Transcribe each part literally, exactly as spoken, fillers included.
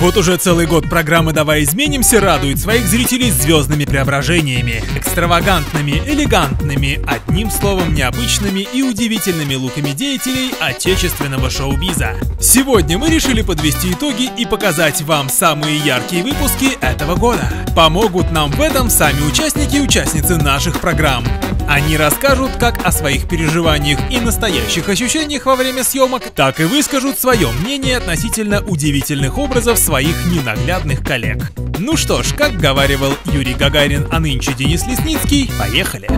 Вот уже целый год программы «Давай изменимся» радует своих зрителей звездными преображениями. Экстравагантными, элегантными, одним словом, необычными и удивительными луками деятелей отечественного шоу-биза. Сегодня мы решили подвести итоги и показать вам самые яркие выпуски этого года. Помогут нам в этом сами участники и участницы наших программ. Они расскажут как о своих переживаниях и настоящих ощущениях во время съемок, так и выскажут свое мнение относительно удивительных образов своих ненаглядных коллег. Ну что ж, как говаривал Юрий Гагарин, а нынче Денис Лесницкий, поехали!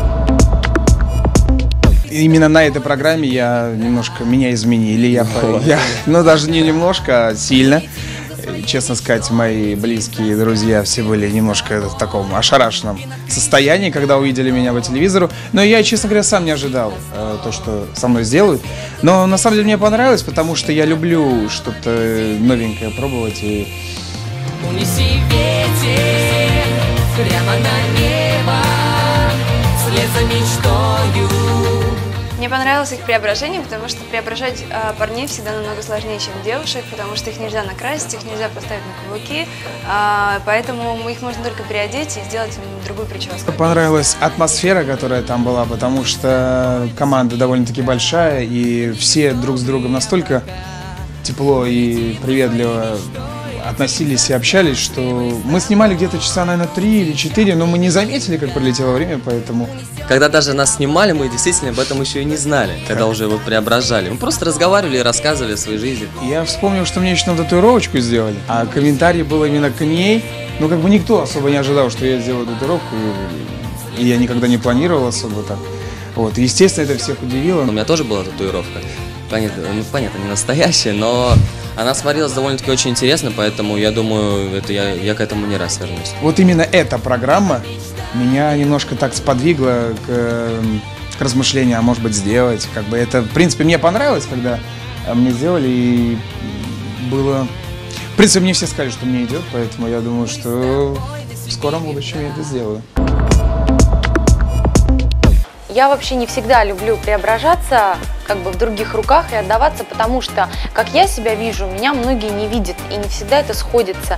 Именно на этой программе я немножко, меня изменили, я, я, ну даже не немножко, а сильно. Честно сказать, мои близкие друзья все были немножко в таком ошарашенном состоянии, когда увидели меня по телевизору. Но я, честно говоря, сам не ожидал э, то, что со мной сделают. Но на самом деле мне понравилось, потому что я люблю что-то новенькое пробовать. И... Унеси ветер прямо на небо, вслед за мечтою. Мне понравилось их преображение, потому что преображать э, парней всегда намного сложнее, чем девушек, потому что их нельзя накрасить, их нельзя поставить на каблуки, э, поэтому их можно только переодеть и сделать им другую прическу. Понравилась атмосфера, которая там была, потому что команда довольно-таки большая, и все друг с другом настолько тепло и приветливо относились и общались, что мы снимали где-то часа, наверное, три или четыре, но мы не заметили, как пролетело время, поэтому... Когда даже нас снимали, мы действительно об этом еще и не знали, когда уже вот преображали. Мы просто разговаривали и рассказывали о своей жизни. Я вспомнил, что мне еще на татуировочку сделали, а комментарий был именно к ней. Ну, как бы никто особо не ожидал, что я сделаю татуировку, и, и я никогда не планировал особо так. Вот, естественно, это всех удивило. У меня тоже была татуировка. Понятно, ну, понятно, не настоящая, но она смотрелась довольно-таки очень интересно, поэтому я думаю, это я, я к этому не раз вернусь. Вот именно эта программа меня немножко так сподвигла к, к размышлению, а может быть сделать. Как бы это, в принципе, мне понравилось, когда мне сделали, и было... В принципе, мне все сказали, что мне идет, поэтому я думаю, что в скором будущем я это сделаю. Я вообще не всегда люблю преображаться как бы в других руках и отдаваться, потому что, как я себя вижу, меня многие не видят, и не всегда это сходится.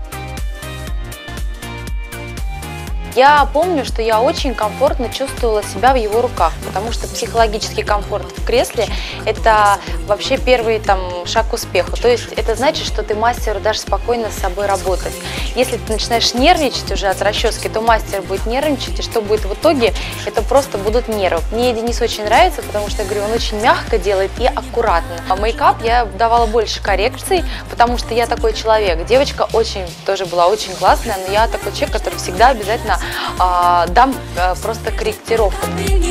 Я помню, что я очень комфортно чувствовала себя в его руках, потому что психологический комфорт в кресле – это вообще первый там, шаг к успеху. То есть это значит, что ты мастеру даже спокойно с собой работать. Если ты начинаешь нервничать уже от расчески, то мастер будет нервничать, и что будет в итоге, это просто будут нервы. Мне Денис очень нравится, потому что, я говорю, он очень мягко делает и аккуратно. А мейкап я давала больше коррекций, потому что я такой человек. Девочка очень тоже была очень классная, но я такой человек, который всегда обязательно А, дам а, просто корректировку.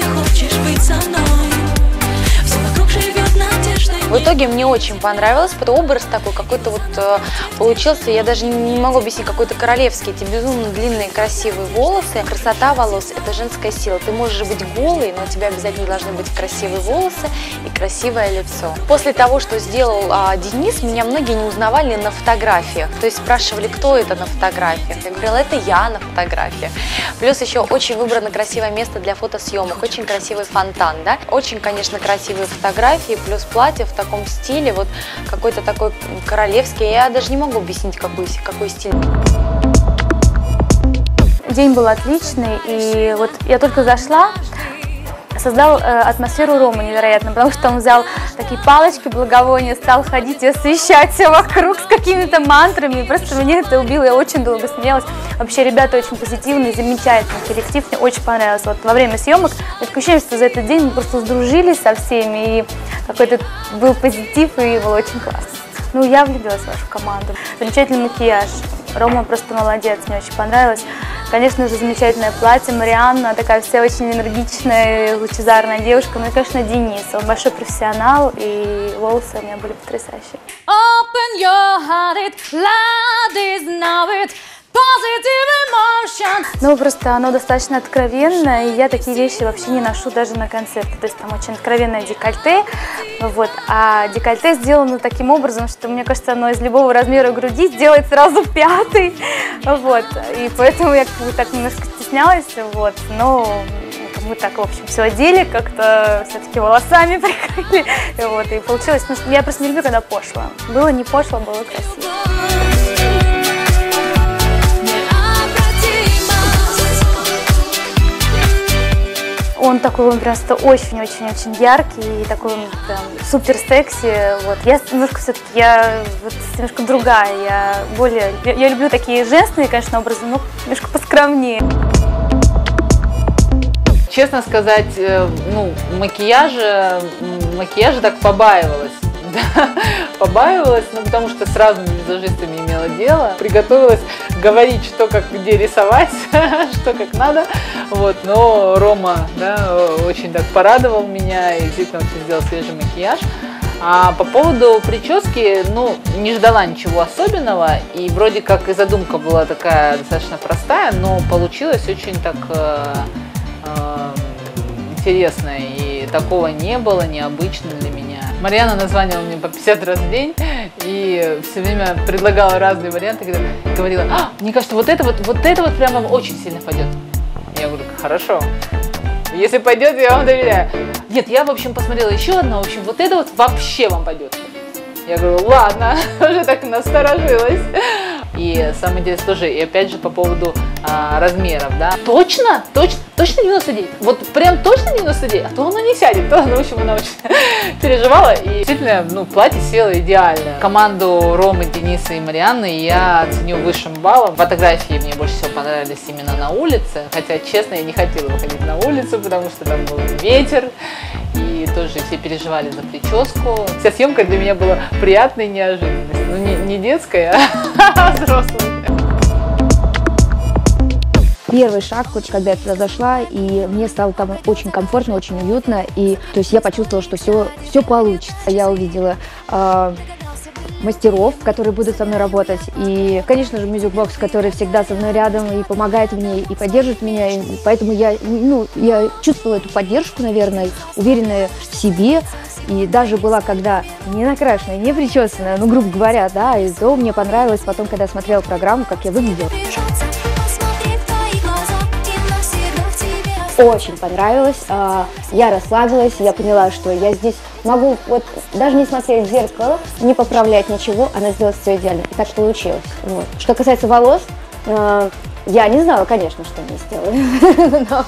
В итоге мне очень понравилось, потому образ такой какой-то вот э, получился, я даже не могу объяснить, какой-то королевский, эти безумно длинные красивые волосы. Красота волос – это женская сила. Ты можешь быть голой, но у тебя обязательно должны быть красивые волосы и красивое лицо. После того, что сделал э, Денис, меня многие не узнавали на фотографиях, то есть спрашивали, кто это на фотографиях. Я говорила, это я на фотографиях. Плюс еще очень выбрано красивое место для фотосъемок, очень красивый фонтан, да? Очень, конечно, красивые фотографии, плюс платье в таком стиле, вот какой-то такой королевский. Я даже не могу объяснить, какой, какой стиль. День был отличный, и вот я только зашла, создал э, атмосферу Рома невероятно, потому что он взял такие палочки благовония, стал ходить и освещать все вокруг с какими-то мантрами, и просто меня это убило, я очень долго смеялась. Вообще ребята очень позитивные, замечательный коллектив, мне очень понравилось. Вот во время съемок такое ощущение, что за этот день мы просто сдружились со всеми, и какой-то был позитив, и было очень классно. Ну, я влюбилась в вашу команду. Замечательный макияж. Рома просто молодец, мне очень понравилось. Конечно же, замечательное платье. Марианна, такая вся очень энергичная, лучезарная девушка. Ну и, конечно, Денис. Он большой профессионал, и волосы у меня были потрясающие. Open your heart, it, love is now it. Ну, просто оно достаточно откровенно, и я такие вещи вообще не ношу даже на концерты. То есть там очень откровенное декольте, вот, а декольте сделано таким образом, что, мне кажется, оно из любого размера груди сделает сразу пятый, вот, и поэтому я как бы так немножко стеснялась, вот, но Мы так, в общем, все одели, как-то все-таки волосами прикрыли. Вот, и получилось, ну, я просто не люблю, когда пошло. Было не пошло, было красиво. Он такой, он просто очень-очень-очень яркий и такой он прям супер секси. Вот. Я немножко все-таки, я вот немножко другая, я более, я, я люблю такие женственные, конечно, образы, но немножко поскромнее. Честно сказать, ну, макияжа, макияжа так побаивалась. Да, побаивалась, ну, потому что с разными визажистами имела дело. Приготовилась говорить, что как где рисовать, что как надо. Вот, но Рома, да, очень так порадовал меня и действительно очень сделал свежий макияж. А по поводу прически, ну, не ждала ничего особенного. И вроде как и задумка была такая достаточно простая, но получилось очень так э, э, интересно. И такого не было, необычно для меня. Марьяна названивала мне по пятьдесят раз в день и все время предлагала разные варианты, говорила, а, мне кажется, вот это вот, вот это вот прям вам очень сильно пойдет. Я говорю, хорошо, если пойдет, я вам доверяю. Нет, я, в общем, посмотрела еще одно, в общем, вот это вот вообще вам пойдет. Я говорю, ладно, уже так насторожилась. И самое интересное тоже, и опять же по поводу а, размеров, да. Точно? Точно? Точно девяносто девять? Вот прям точно девяносто девять? А то оно не сядет, то, ну, в общем, она очень переживала. И действительно, ну, платье село идеально. Команду Ромы, Дениса и Марьяны я оценю высшим баллом. Фотографии мне больше всего понравились именно на улице. Хотя, честно, я не хотела выходить на улицу, потому что там был ветер. И тоже все переживали за прическу. Вся съемка для меня была приятной неожиданностью. Ну, не, не детская, а взрослая. Первый шаг, вот, когда я туда зашла, и мне стало там очень комфортно, очень уютно, и то есть я почувствовала, что все, все получится. Я увидела э, мастеров, которые будут со мной работать, и, конечно же, Music Box, который всегда со мной рядом и помогает мне, и поддерживает меня, и поэтому я, ну, я чувствовала эту поддержку, наверное, уверенная в себе. И даже была, когда не накрашенная, не причесанная, ну, грубо говоря, да, и то мне понравилось потом, когда я смотрела программу, как я выглядела. Очень понравилось, я расслабилась, я поняла, что я здесь могу, вот, даже не смотреть в зеркало, не поправлять ничего, она сделала все идеально, и так получилось. Вот. Что касается волос, я не знала, конечно, что мне сделали. Но...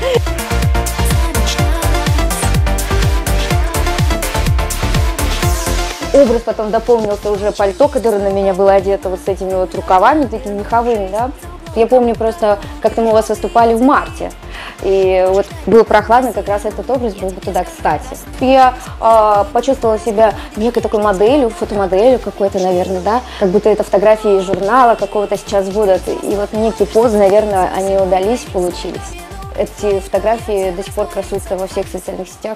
Образ потом дополнился уже пальто, которое на меня было одето вот с этими вот рукавами, такими меховыми, да. Я помню просто, как-то мы у вас выступали в марте, и вот было прохладно, как раз этот образ был бы туда кстати. Я э, почувствовала себя некой такой моделью, фотомоделью какой-то, наверное, да, как будто это фотографии из журнала какого-то сейчас будут, и вот некие позы, наверное, они удались, получились. Эти фотографии до сих пор красуются во всех социальных сетях.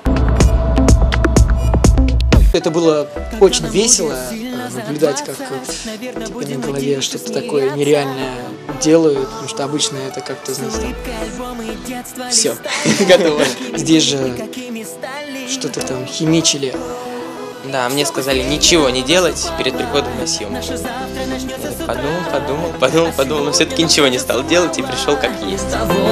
Это было очень весело, наблюдать, как типа, на голове что-то такое нереальное делают, потому что обычно это как-то, знаете, там, все, готово. Здесь же что-то там химичили. Да, мне сказали ничего не делать перед приходом на съемку. Я подумал, подумал, подумал, подумал, но все-таки ничего не стал делать и пришел как есть.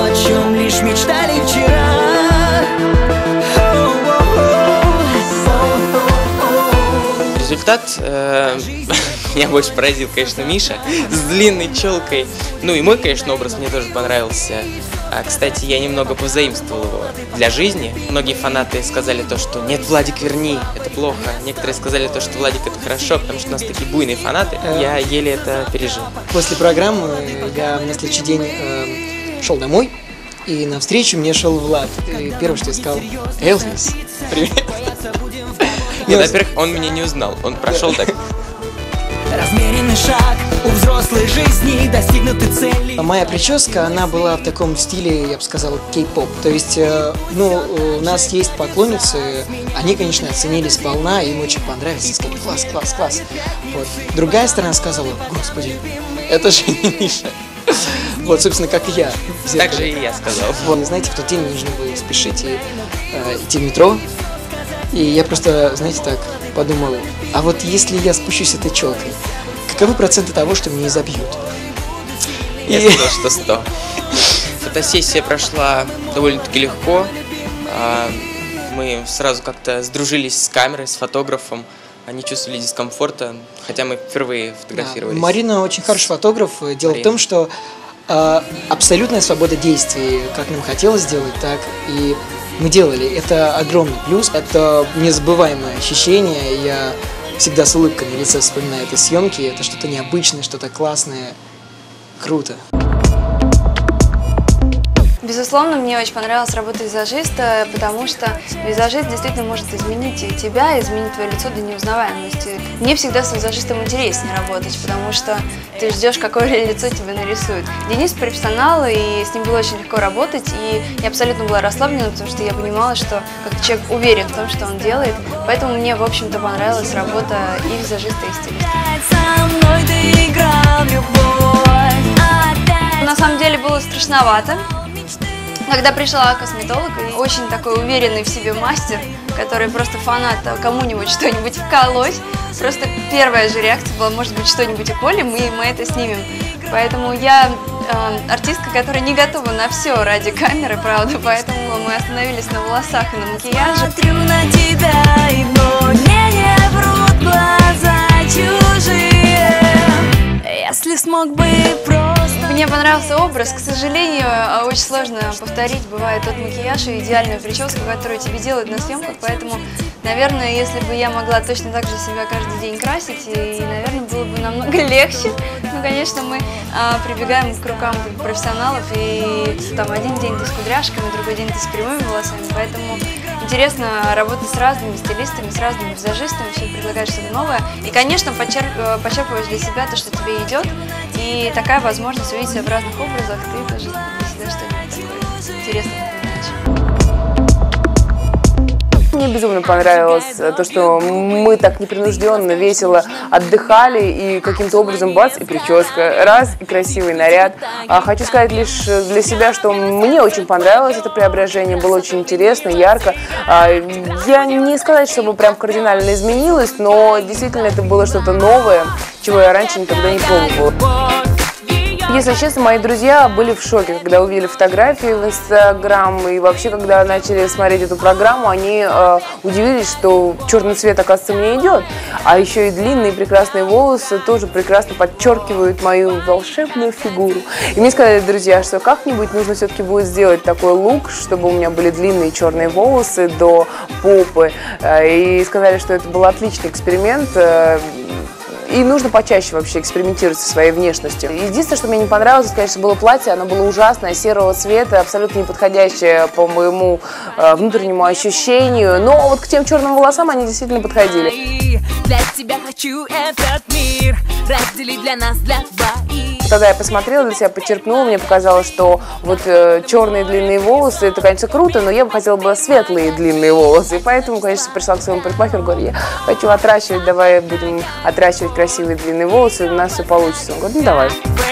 Результат э, меня больше поразил, конечно, Миша с длинной челкой. Ну и мой, конечно, образ мне тоже понравился. А, кстати, я немного позаимствовал его для жизни. Многие фанаты сказали то, что нет, Владик, верни, это плохо. Некоторые сказали то, что Владик, это хорошо, потому что у нас такие буйные фанаты. Я еле это пережил. После программы я на следующий день э, шел домой, и навстречу мне шел Влад. И первое, что я сказал: Элвис, привет. Нет, во-первых, он меня не узнал, он прошел так. Размеренный шаг у взрослой жизни, достигнуты цели. Моя прическа, она была в таком стиле, я бы сказал, кей-поп. То есть, ну, у нас есть поклонницы, они, конечно, оценили сполна, им очень понравилось, и сказали: класс, класс, класс. Вот. Другая сторона сказала: господи, это же не Миша. Вот, собственно, как и я. Так же и я сказал. Вот, знаете, в тот день нужно было спешить и э, идти в метро. И я просто, знаете, так подумал: а вот если я спущусь этой челкой, каковы проценты того, что меня изобьют? Я и... сказал, что сто. Фотосессия прошла довольно-таки легко. Мы сразу как-то сдружились с камерой, с фотографом. Они чувствовали дискомфорта, хотя мы впервые фотографировались. Да, Марина очень хороший фотограф. Дело Марина. в том, что э, абсолютная свобода действий, как нам хотелось сделать, так и мы делали. Это огромный плюс, это незабываемое ощущение. Я всегда с улыбкой на лице вспоминаю эти съемки. Это что-то необычное, что-то классное. Круто. Безусловно, мне очень понравилась работа визажиста, потому что визажист действительно может изменить тебя, изменить твое лицо до неузнаваемости. Мне всегда с визажистом интереснее работать, потому что ты ждешь, какое лицо тебе нарисует. Денис профессионал, и с ним было очень легко работать, и я абсолютно была расслаблена, потому что я понимала, что как человек уверен в том, что он делает, поэтому мне, в общем-то, понравилась работа и визажиста, и стилиста. На самом деле было страшновато. Когда пришла косметолог, и очень такой уверенный в себе мастер, который просто фанат кому-нибудь что-нибудь вколоть, просто первая же реакция была, может быть, что-нибудь уколем, и мы это снимем. Поэтому я э, артистка, которая не готова на все ради камеры, правда, поэтому мы остановились на волосах и на макияже. Смотрю на тебя, и вновь мне не врут глаза чужие. Если смог бы просто... Мне понравился образ. К сожалению, очень сложно повторить, бывает, тот макияж и идеальную прическу, которую тебе делают на съемках, поэтому, наверное, если бы я могла точно так же себя каждый день красить, и, наверное, было бы намного легче. Ну, конечно, мы а, прибегаем к рукам профессионалов, и там один день ты с кудряшками, другой день ты с прямыми волосами, поэтому интересно работать с разными стилистами, с разными визажистами, все предлагаешь что-то новое. И, конечно, почерпываешь для себя то, что тебе идет, и такая возможность увидеть себя в разных образах, ты тоже для себя что-нибудь такое интересное напоминаешь. Мне безумно понравилось то, что мы так непринужденно, весело отдыхали, и каким-то образом бац, и прическа, раз, и красивый наряд. Хочу сказать лишь для себя, что мне очень понравилось это преображение, было очень интересно, ярко. Я не сказать, чтобы прям кардинально изменилось, но действительно это было что-то новое, чего я раньше никогда не пробовала. Если честно, мои друзья были в шоке, когда увидели фотографии в Инстаграм, и вообще, когда начали смотреть эту программу, они э, удивились, что черный цвет, оказывается, мне идет. А еще и длинные прекрасные волосы тоже прекрасно подчеркивают мою волшебную фигуру. И мне сказали, друзья, что как-нибудь нужно все-таки будет сделать такой лук, чтобы у меня были длинные черные волосы до попы. И сказали, что это был отличный эксперимент. И нужно почаще вообще экспериментировать со своей внешностью. Единственное, что мне не понравилось, конечно, было платье. Оно было ужасное, серого цвета, абсолютно не подходящее по моему э, внутреннему ощущению. Но вот к тем черным волосам они действительно подходили. Для тебя хочу этот мир разделить для нас, для двоих. Тогда я посмотрела, для себя подчеркнула, мне показалось, что вот э, черные длинные волосы, это, конечно, круто, но я бы хотела бы светлые длинные волосы. И поэтому, конечно, пришла к своему парикмахеру, говорю, я хочу отращивать, давай будем отращивать красивые длинные волосы, у нас все получится. Он говорит, ну давай.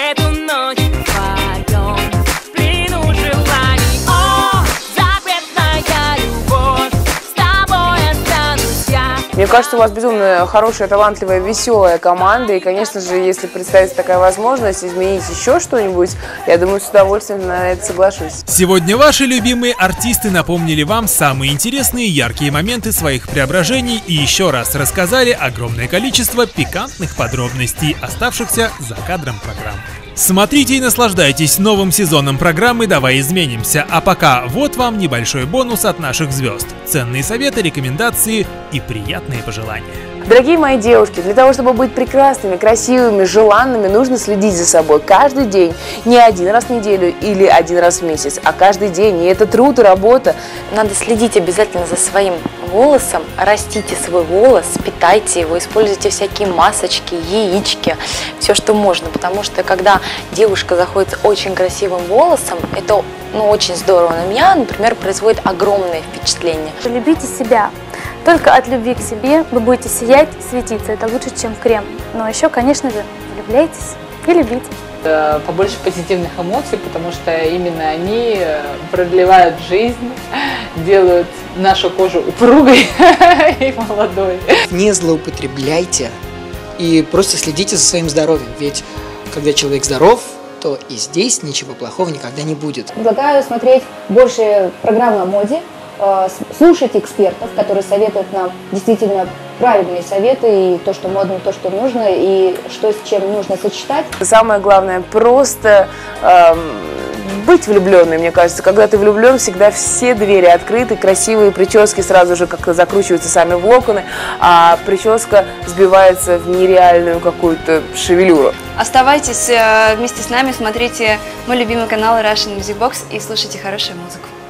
Мне кажется, у вас безумно хорошая, талантливая, веселая команда. И, конечно же, если представится такая возможность изменить еще что-нибудь, я думаю, с удовольствием на это соглашусь. Сегодня ваши любимые артисты напомнили вам самые интересные и яркие моменты своих преображений и еще раз рассказали огромное количество пикантных подробностей, оставшихся за кадром программы. Смотрите и наслаждайтесь новым сезоном программы «Давай изменимся». А пока вот вам небольшой бонус от наших звезд. Ценные советы, рекомендации и приятные пожелания. Дорогие мои девушки, для того, чтобы быть прекрасными, красивыми, желанными, нужно следить за собой каждый день. Не один раз в неделю или один раз в месяц, а каждый день. И это труд и работа. Надо следить обязательно за своим волосом, растите свой волос, питайте его, используйте всякие масочки, яички, все, что можно. Потому что когда девушка заходит с очень красивым волосом, это ну, очень здорово. На меня, например, производит огромное впечатление. Любите себя. Только от любви к себе вы будете сиять, светиться. Это лучше, чем крем. Но еще, конечно же, влюбляйтесь и любите. Побольше позитивных эмоций, потому что именно они продлевают жизнь, делают нашу кожу упругой и молодой. Не злоупотребляйте и просто следите за своим здоровьем. Ведь когда человек здоров, то и здесь ничего плохого никогда не будет. Предлагаю смотреть больше программы о моде, э, слушать экспертов, которые советуют нам действительно правильные советы, и то, что модно, то, что нужно, и что с чем нужно сочетать. Самое главное просто эм, быть влюбленным, мне кажется. Когда ты влюблен, всегда все двери открыты, красивые прически сразу же как-то закручиваются сами в локоны, а прическа сбивается в нереальную какую-то шевелюру. Оставайтесь э, вместе с нами, смотрите мой любимый канал Russian Music Box и слушайте хорошую музыку.